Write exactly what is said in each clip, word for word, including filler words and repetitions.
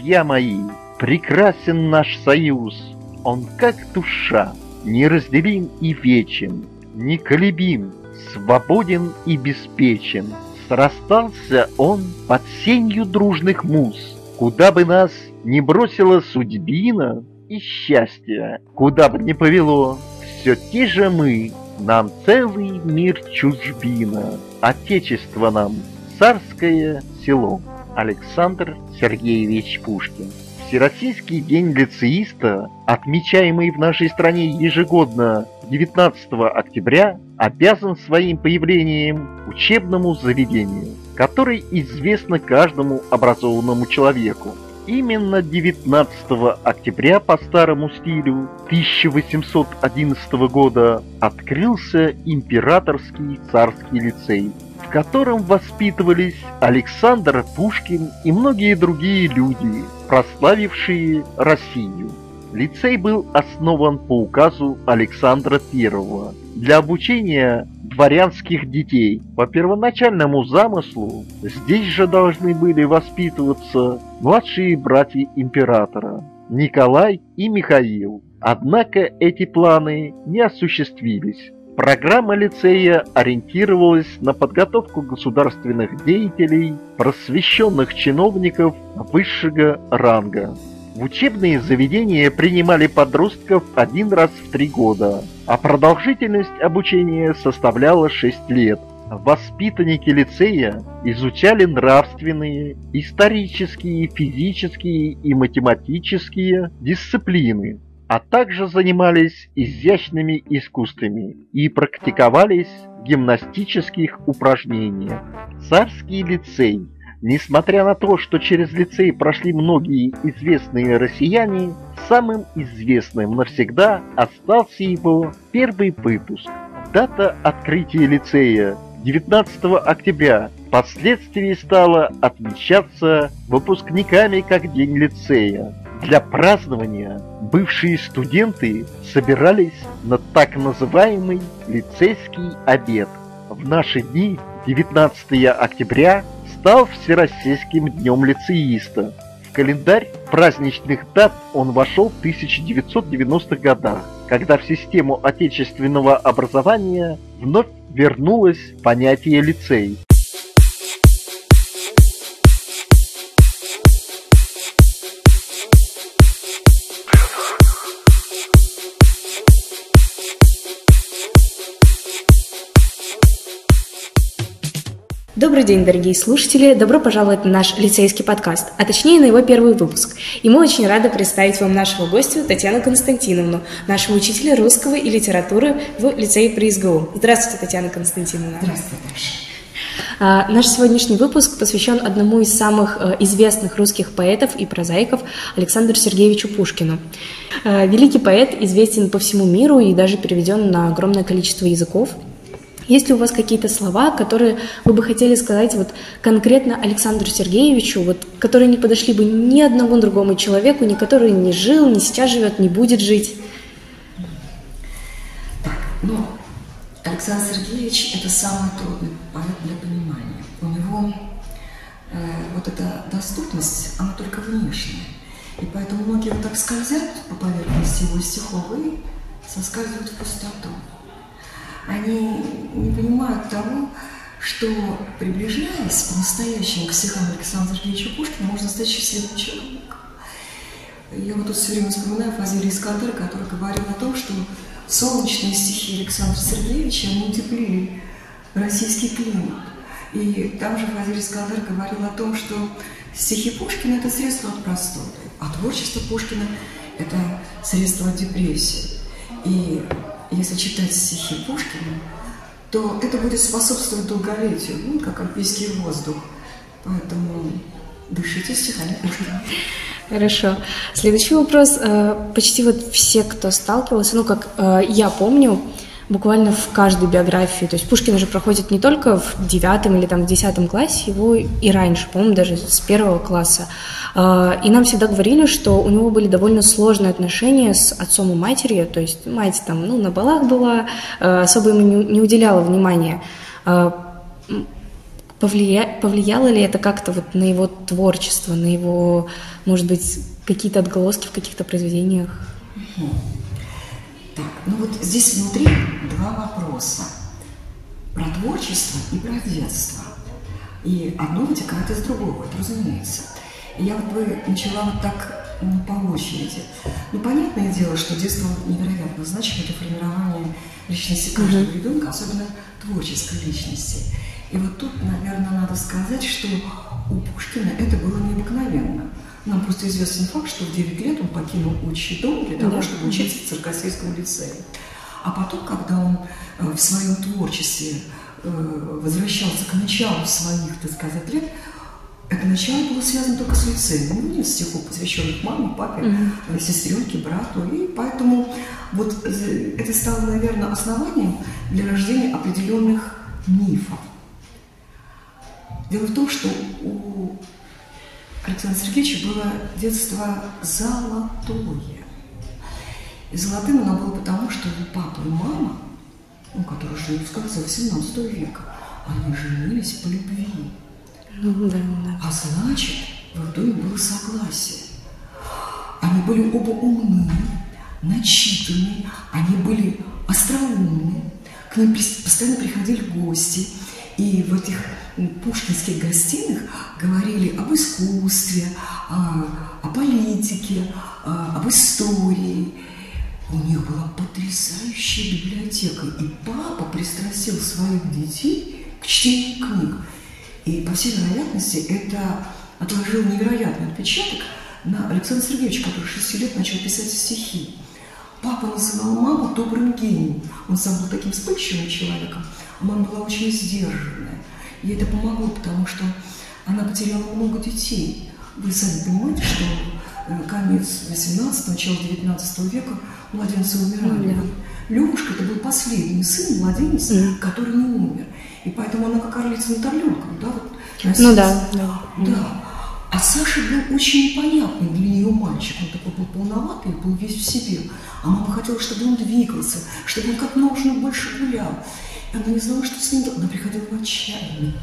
друзья мои, прекрасен наш союз. Он как душа, неразделим и вечен, неколебим, свободен и беспечен. Срастался он под сенью дружных муз. Куда бы нас ни бросила судьбина и счастье, куда бы ни повело, все те же мы, нам целый мир чужбина, отечество нам царское село. Александр Сергеевич Пушкин. Всероссийский день лицеиста, отмечаемый в нашей стране ежегодно девятнадцатого октября, обязан своим появлением учебному заведению, которое известно каждому образованному человеку. Именно девятнадцатого октября по старому стилю тысяча восемьсот одиннадцатого года открылся Императорский царский лицей, в котором воспитывались Александр Пушкин и многие другие люди, прославившие Россию. Лицей был основан по указу Александра Первого для обучения дворянских детей. По первоначальному замыслу здесь же должны были воспитываться младшие братья императора Николай и Михаил. Однако эти планы не осуществились. Программа лицея ориентировалась на подготовку государственных деятелей, просвещенных чиновников высшего ранга. В учебные заведения принимали подростков один раз в три года, а продолжительность обучения составляла шесть лет. Воспитанники лицея изучали нравственные, исторические, физические и математические дисциплины, а также занимались изящными искусствами и практиковались в гимнастических упражнениях. Царский лицей, несмотря на то, что через лицей прошли многие известные россияне, самым известным навсегда остался его первый выпуск. Дата открытия лицея девятнадцатого октября впоследствии стала отмечаться выпускниками как День лицея. Для празднования бывшие студенты собирались на так называемый лицейский обед. В наши дни девятнадцатого октября стал Всероссийским днем лицеиста. В календарь праздничных дат он вошел в тысяча девятьсот девяностых годах, когда в систему отечественного образования вновь вернулось понятие лицей. Добрый день, дорогие слушатели! Добро пожаловать на наш лицейский подкаст, а точнее на его первый выпуск. И мы очень рады представить вам нашего гостя Татьяну Константиновну, нашего учителя русского и литературы в лицее при эс гэ у. Здравствуйте, Татьяна Константиновна! Здравствуйте! А, наш сегодняшний выпуск посвящен одному из самых а, известных русских поэтов и прозаиков Александру Сергеевичу Пушкину. А, великий поэт известен по всему миру и даже переведен на огромное количество языков. Есть ли у вас какие-то слова, которые вы бы хотели сказать вот конкретно Александру Сергеевичу, вот, которые не подошли бы ни одному другому человеку, ни который не жил, ни сейчас живет, не будет жить? Так, ну, Александр Сергеевич – это самый трудный поэт для понимания. У него э, вот эта доступность, она только внешняя. И поэтому многие вот так скользят по поверхности его стихов и соскальзывают в пустоту. Они не понимают того, что, приближаясь по-настоящему к стихам Александра Сергеевича Пушкина, можно стать счастливым человеком. Я вот тут все время вспоминаю Фазилия Искандера, который говорил о том, что солнечные стихи Александра Сергеевича утеплили российский климат. И там же Фазилий Искандер говорил о том, что стихи Пушкина – это средство от простуды, а творчество Пушкина – это средство от депрессии. И если читать стихи Пушкина, то это будет способствовать долголетию, ну, как альпийский воздух. Поэтому дышите стихами Пушкина. Хорошо. Следующий вопрос. Почти вот все, кто сталкивался, ну, как я помню, буквально в каждой биографии, то есть Пушкин уже проходит не только в девятом или там в десятом классе, его и раньше, по-моему, даже с первого класса. И нам всегда говорили, что у него были довольно сложные отношения с отцом и матерью, то есть мать там, ну, на балах была, особо ему не уделяла внимания. повлия... повлияло ли это как-то вот на его творчество, на его, может быть, какие-то отголоски в каких-то произведениях? Угу. Так, ну вот здесь внутри два вопроса. Про творчество и про детство. И одно вытекает из другого, это разумеется. И я вот бы начала вот так, ну, по очереди. Ну, понятное дело, что детство невероятно значимо для формирования личности каждого mm-hmm. ребенка, особенно творческой личности. И вот тут, наверное, надо сказать, что у Пушкина это было необыкновенно. Нам просто известен факт, что в девять лет он покинул отчий дом для того, чтобы учиться в Циркасийском лицее. А потом, когда он в своем творчестве возвращался к началу своих, так сказать, лет, это начало было связано только с лицеем. У него нет стихов, посвященных маме, папе, mm-hmm. сестренке, брату. И поэтому вот это стало, наверное, основанием для рождения определенных мифов. Дело в том, что у Александра Сергеевича было детство золотое. И золотым оно было потому, что его папа и мама, ну, которые жили в конце восемнадцатого века, они женились по любви. Ну, да, да. А значит, в их доме было согласие. Они были оба умны, начитанные, они были остроумны, к ним постоянно приходили гости. И в этих пушкинских гостиных говорили об искусстве, о, о политике, о, об истории. У них была потрясающая библиотека, и папа пристрастил своих детей к чтению книг. И, по всей вероятности, это отложило невероятный отпечаток на Александра Сергеевича, который с шести лет начал писать стихи. Папа называл маму добрым гением. Он сам был таким вспыльчивым человеком, а мама была очень сдержанная. И это помогло, потому что она потеряла много детей. Вы сами понимаете, что конец восемнадцатого, начало девятнадцатого века младенцы умирали. Mm-hmm. Левушка – это был последний сын, младенец, mm-hmm. который не умер. И поэтому она как орлица над орленком, да, вот, ну да, да. Да. А Саша был очень непонятный для нее мальчик. Он такой был полноватый, был весь в себе. А мама хотела, чтобы он двигался, чтобы он как можно больше гулял. И она не знала, что с ним делать. Она приходила в отчаяние.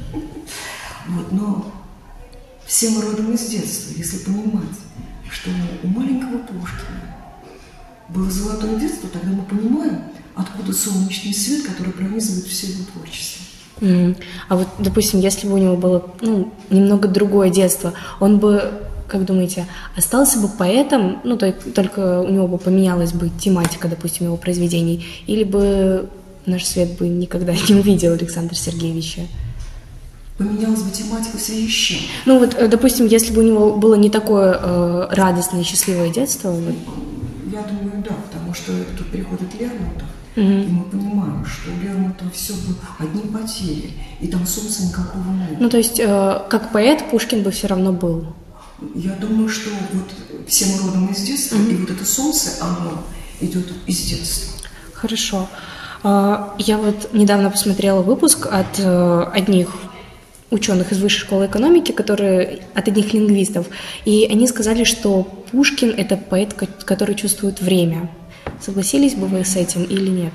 Вот, но все мы родом из детства, если понимать, что у маленького Пушкина было золотое детство, тогда мы понимаем, откуда солнечный свет, который пронизывает все его творчество. Mm. А вот, допустим, если бы у него было, ну, немного другое детство, он бы, как думаете, остался бы поэтом, ну, то, только у него бы поменялась бы тематика, допустим, его произведений, или бы наш свет бы никогда не увидел Александра Сергеевича? Поменялась бы тематика в связи с чем? Ну вот, допустим, если бы у него было не такое э, радостное и счастливое детство. Вот. Я думаю, да, потому что тут приходит Лермонтов, угу. и мы понимаем, что у Лермонтова все было одни потери, и там солнца никакого нет. Ну то есть, э, как поэт Пушкин бы все равно был? Я думаю, что вот все мы родом из детства, угу. и вот это солнце, оно идет из детства. Хорошо. Я вот недавно посмотрела выпуск от одних ученых из Высшей школы экономики, которые от одних лингвистов, и они сказали, что Пушкин – это поэт, который чувствует время. Согласились бы вы с этим или нет?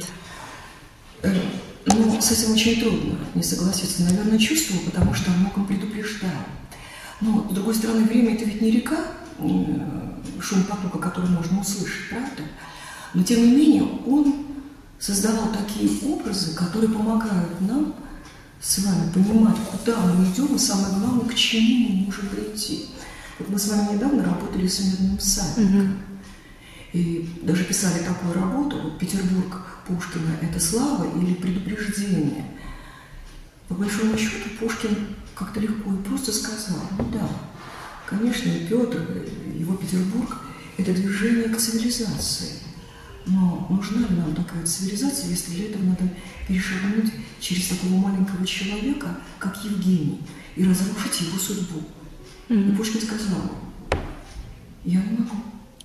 Ну, с этим очень трудно не согласиться. Наверное, чувствую, потому что о многом предупреждал. Но, с другой стороны, время – это ведь не река, шум потока, который можно услышать, правда? Но, тем не менее, он создавал такие образы, которые помогают нам с вами понимать, куда мы идем, и самое главное, к чему мы можем прийти. Вот мы с вами недавно работали с «Медным всадником». Угу. И даже писали такую работу, вот «Петербург Пушкина – это слава или предупреждение?». По большому счету Пушкин как-то легко и просто сказал: ну да, конечно, и Петр, и его Петербург – это движение к цивилизации. Но нужна ли нам такая цивилизация, если для этого надо перешагнуть через такого маленького человека, как Евгений, и разрушить его судьбу? Mm-hmm. И Пушкин сказал: я не могу.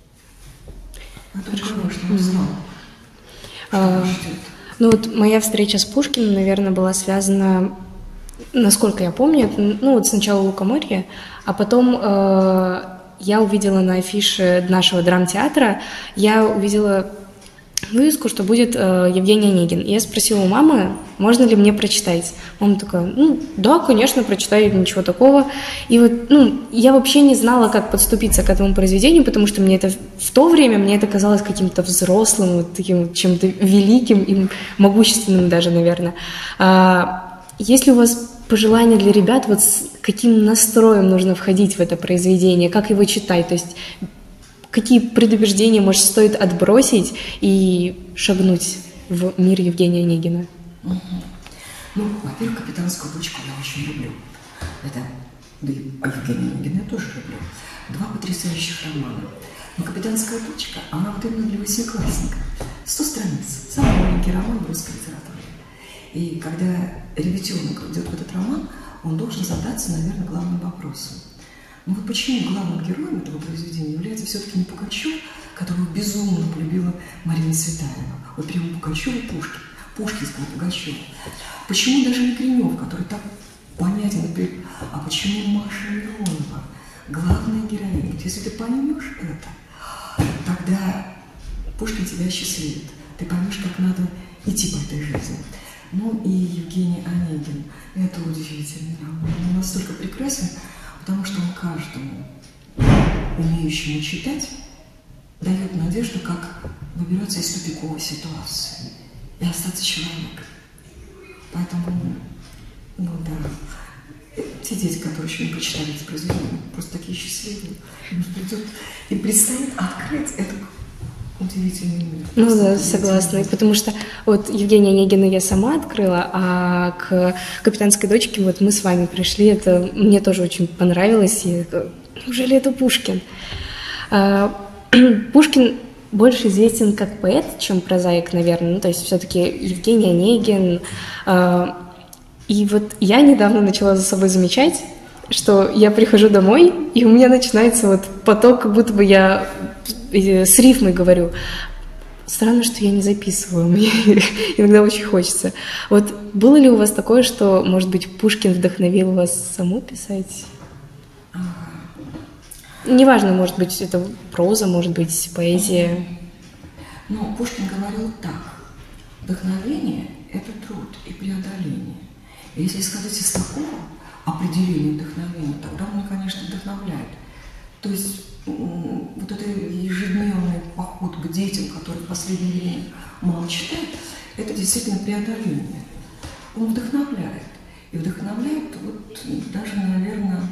Это, конечно, он знал, а, ну вот моя встреча с Пушкиным, наверное, была связана, насколько я помню, это, ну вот сначала «Лукоморье», а потом э, я увидела на афише нашего драмтеатра, я увидела вывеску, что будет э, Евгений Онегин. И я спросила у мамы, можно ли мне прочитать. Мама такая, ну, да, конечно, прочитай, ничего такого. И вот, ну, я вообще не знала, как подступиться к этому произведению, потому что мне это в то время, мне это казалось каким-то взрослым, вот таким вот чем-то великим и могущественным даже, наверное. А, есть ли у вас пожелания для ребят, вот с каким настроем нужно входить в это произведение, как его читать, то есть какие предубеждения, может, стоит отбросить и шагнуть в мир Евгения Онегина? Угу. Ну, во-первых, «Капитанскую дочку» я очень люблю. Это, да и Евгения Онегина я тоже люблю. Два потрясающих романа. Но «Капитанская дочка», она вот именно для восьмиклассника. Сто страниц. Самый маленький роман в русской литературе. И когда ребятенок идет в этот роман, он должен задаться, наверное, главным вопросом. Ну вот почему главным героем этого произведения является все-таки не Пугачев, которого безумно полюбила Марина Цветаева. Вот прямо Пугачев и Пушкин. Пушкинского Пугачева. Почему даже не Гринев, который так понятен, а почему Маша Миронова, главная героиня? Если ты поймешь это, тогда Пушкин тебя счастливит. Ты поймешь, как надо идти по этой жизни. Ну и Евгений Онегин. Это удивительный роман. Он настолько прекрасен, потому что он каждому, умеющему читать, дает надежду, как выбираться из тупиковой ситуации и остаться человеком. Поэтому, ну да, те дети, которые еще не прочитали эти произведения, просто такие счастливые. Им придет и предстоит открыть эту удивительный мир. Ну да, согласна. Потому что вот Евгения Онегина я сама открыла, а к «Капитанской дочке» вот мы с вами пришли. Это мне тоже очень понравилось. И неужели это Пушкин? Пушкин больше известен как поэт, чем прозаик, наверное. Ну, то есть все-таки Евгений Онегин. И вот я недавно начала за собой замечать, что я прихожу домой, и у меня начинается вот поток, как будто бы я с рифмой говорю. Странно, что я не записываю, мне иногда очень хочется. Вот было ли у вас такое, что, может быть, Пушкин вдохновил вас саму писать? Неважно, может быть, это проза, может быть, поэзия. Ну, Пушкин говорил так. Вдохновение – это труд и преодоление. И если исходить из такого определения вдохновения, тогда он, конечно, вдохновляет. То есть вот это ежедневный поход к детям, которые в последнее время мало читают, это действительно преодоление. Он вдохновляет. И вдохновляет вот даже, наверное,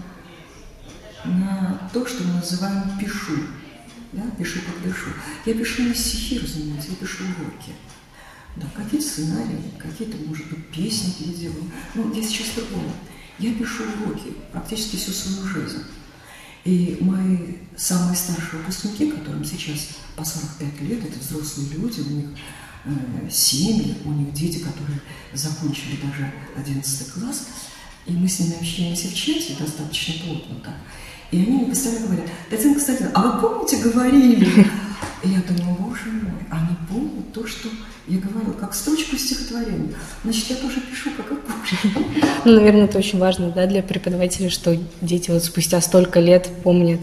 на то, что мы называем «пишу». Да? Пишу, как дышу. Я пишу не стихи, разумеется, я пишу уроки. Да, какие-то сценарии, какие-то, может быть, песни я делаю. Ну, я сейчас другое. Я пишу уроки практически всю свою жизнь. И мои самые старшие выпускники, которым сейчас по сорок пять лет, это взрослые люди, у них э, семьи, у них дети, которые закончили даже одиннадцатый класс, и мы с ними общаемся в чате достаточно плотно так. И они мне постоянно говорят: Татьяна Константиновна, а вы помните, говорили? И я думаю, боже мой, они помнят то, что я говорила, как строчку стихотворения. Значит, я тоже пишу, как и Пушкин. Ну, наверное, это очень важно, да, для преподавателя, что дети вот спустя столько лет помнят,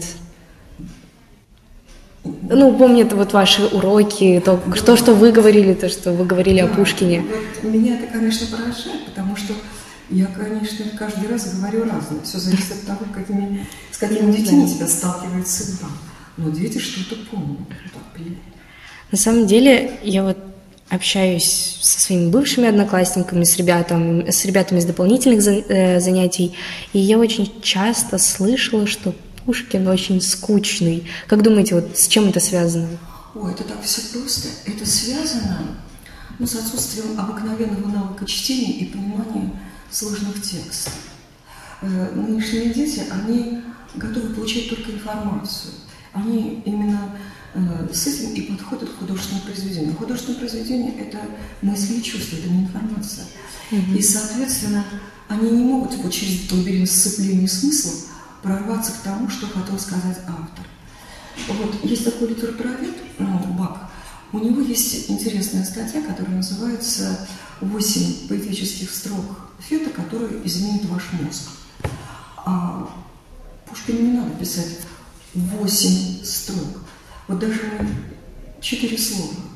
ну, помнят вот ваши уроки, то, да. то что вы говорили, то, что вы говорили да, о Пушкине. Вот меня это, конечно, поражает, потому что я, конечно, каждый раз говорю разное. Все зависит от того, какими, с какими детьми тебя сталкивает судьба. Но дети что-то помнят. На самом деле, я вот общаюсь со своими бывшими одноклассниками, с ребятами, с ребятами из дополнительных занятий, и я очень часто слышала, что Пушкин очень скучный. Как думаете, вот с чем это связано? Ой, это так все просто. Это связано, ну, с отсутствием обыкновенного навыка чтения и понимания сложных текстов. Нынешние дети, они готовы получать только информацию. Они именно э, с этим и подходят к художественному произведению. Художественное произведение – это мысли и чувства, это не информация. Mm-hmm. И, соответственно, они не могут вот через этот лабиринт сцепления смысла прорваться к тому, что хотел сказать автор. Вот, есть такой литературовед, ну, Бак, у него есть интересная статья, которая называется «Восемь поэтических строк Фета, которые изменят ваш мозг». А Пушкину не надо писать восемь строк. Вот даже четыре слова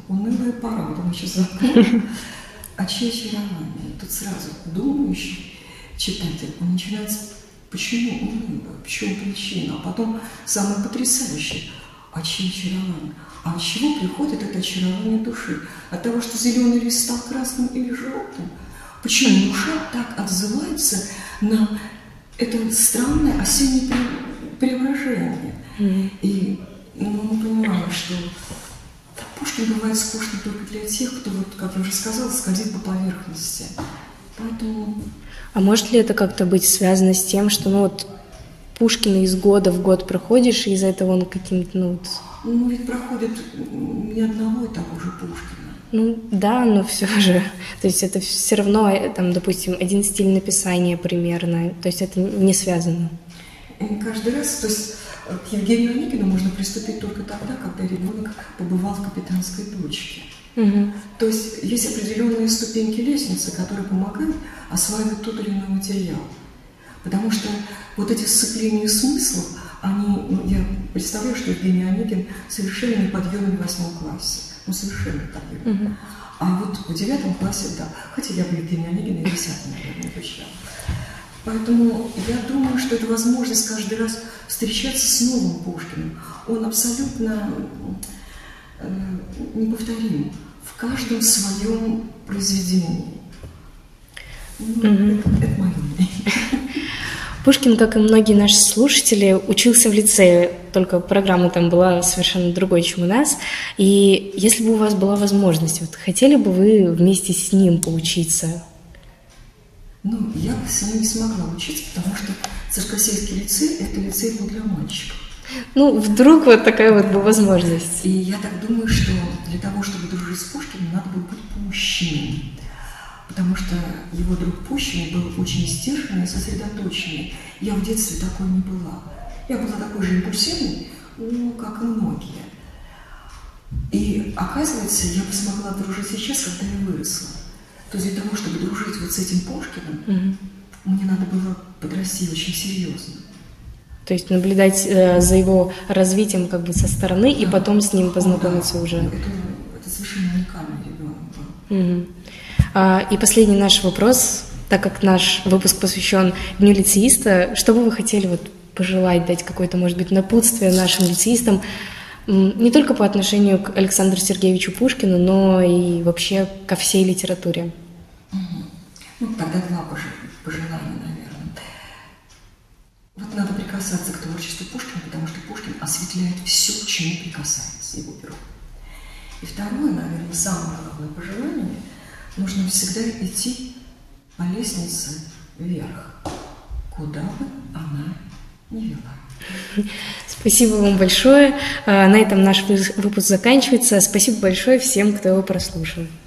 унылая пора, там еще закон. А чье очарование? Тут сразу думающий читатель, он начинает, почему уныло, в чем причина, а потом самое потрясающее, а чье очарование? А от чего приходит это очарование души? От того, что зеленый лист стал красным или желтым? Почему душа так отзывается на это странное осеннее преображение? Mm-hmm. И ну, мы понимаем, что Пушкин бывает скучно только для тех, кто, вот, как я уже сказала, скользит по поверхности. Поэтому... А может ли это как-то быть связано с тем, что ну, вот, Пушкина из года в год проходишь, и из-за этого он каким-то... Ну, вот... ну ведь проходит ни одного и того же Пушкина. Ну да, но все же. То есть это все равно, там, допустим, один стиль написания примерно. То есть это не связано. И каждый раз... То есть, к Евгению Онегину можно приступить только тогда, когда ребенок побывал в капитанской дочке. Угу. То есть есть определенные ступеньки лестницы, которые помогают осваивать тот или иной материал. Потому что вот эти сцепления смыслов, они, ну, я представляю, что Евгений Онегин совершенно неподъемный в восьмом классе. Ну, совершенно неподъемный. Угу. А вот в девятом классе, да, хотя я бы Евгения Онегина и десятом, наверное, обучала. Поэтому я думаю, что это возможность каждый раз встречаться с новым Пушкиным. Он абсолютно э, неповторим в каждом своем произведении. Ну, mm-hmm. это, это мое мнение. Пушкин, как и многие наши слушатели, учился в лицее, только программа там была совершенно другой, чем у нас. И если бы у вас была возможность, вот, хотели бы вы вместе с ним поучиться? Ну, я с ним не смогла учиться, потому что Царскосельский лицей – это лицей был для мальчиков. Ну, вдруг вот такая вот была возможность. И я так думаю, что для того, чтобы дружить с Пушкиным, надо было быть Пущиным. Потому что его друг Пущин был очень сдержанный и сосредоточенный. Я в детстве такой не была. Я была такой же импульсивной, ну, как и многие. И, оказывается, я бы смогла дружить сейчас, когда я выросла. То есть для того, чтобы дружить вот с этим Пушкиным, mm-hmm. мне надо было подрасти очень серьезно. То есть наблюдать э, за его развитием как бы со стороны, да. И потом с ним познакомиться, да. Уже. Это, это совершенно уникальный ребенок был. Mm-hmm. А, и последний наш вопрос, так как наш выпуск посвящен Дню лицеиста, что бы вы хотели вот пожелать, дать какое-то, может быть, напутствие нашим лицеистам, не только по отношению к Александру Сергеевичу Пушкину, но и вообще ко всей литературе? Угу. Ну, тогда два пожелания, наверное. Вот надо прикасаться к творчеству Пушкина, потому что Пушкин осветляет все, к чему прикасается его перо. И второе, наверное, самое главное пожелание, нужно всегда идти по лестнице вверх, куда бы она ни вела. Спасибо вам большое. На этом наш выпуск заканчивается. Спасибо большое всем, кто его прослушал.